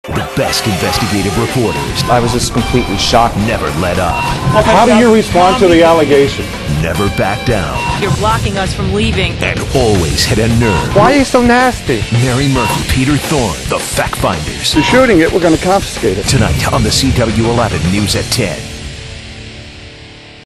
The best investigative reporters. I was just completely shocked. Never let up. How do you respond to the allegation? Never back down. You're blocking us from leaving. And always hit a nerve. Why are you so nasty? Mary Murphy, Peter Thorne, the Fact Finders. If you're shooting it, we're going to confiscate it. Tonight on the CW11 News at 10.